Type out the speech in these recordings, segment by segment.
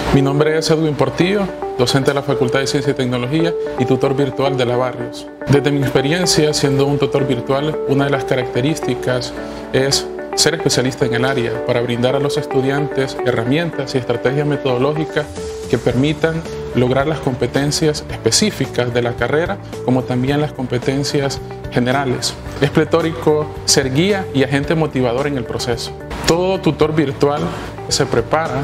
Mi nombre es Edwin Portillo, docente de la Facultad de Ciencia y Tecnología y tutor virtual de la Barrios. Desde mi experiencia siendo un tutor virtual, una de las características es ser especialista en el área para brindar a los estudiantes herramientas y estrategias metodológicas que permitan lograr las competencias específicas de la carrera, como también las competencias generales. Es pletórico ser guía y agente motivador en el proceso. Todo tutor virtual se prepara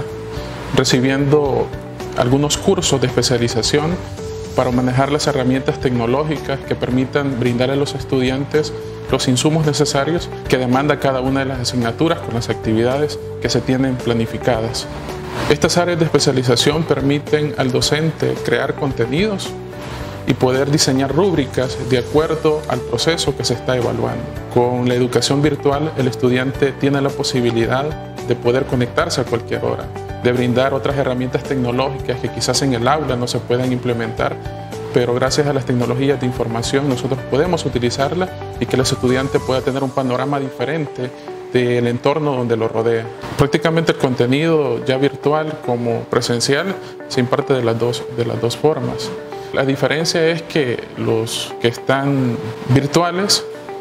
recibiendo algunos cursos de especialización para manejar las herramientas tecnológicas que permitan brindar a los estudiantes los insumos necesarios que demanda cada una de las asignaturas con las actividades que se tienen planificadas. Estas áreas de especialización permiten al docente crear contenidos y poder diseñar rúbricas de acuerdo al proceso que se está evaluando. Con la educación virtual, el estudiante tiene la posibilidad de poder conectarse a cualquier hora, de brindar otras herramientas tecnológicas que quizás en el aula no se puedan implementar, pero gracias a las tecnologías de información nosotros podemos utilizarlas y que el estudiante pueda tener un panorama diferente del entorno donde lo rodea. Prácticamente el contenido ya virtual como presencial se imparte de las dos formas. La diferencia es que los que están virtuales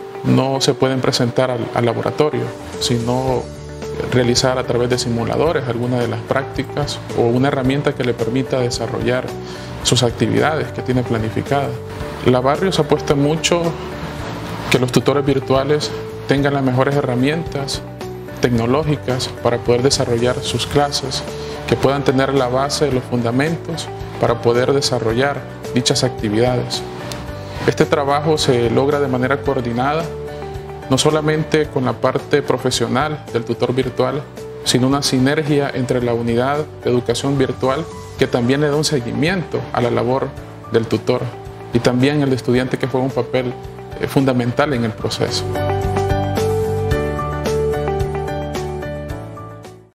no se pueden presentar al laboratorio, sino realizar a través de simuladores alguna de las prácticas o una herramienta que le permita desarrollar sus actividades que tiene planificadas. La Barrios apuesta mucho que los tutores virtuales tengan las mejores herramientas tecnológicas para poder desarrollar sus clases, que puedan tener la base de los fundamentos para poder desarrollar dichas actividades. Este trabajo se logra de manera coordinada, no solamente con la parte profesional del tutor virtual, sino una sinergia entre la unidad de educación virtual que también le da un seguimiento a la labor del tutor y también el estudiante que juega un papel fundamental en el proceso.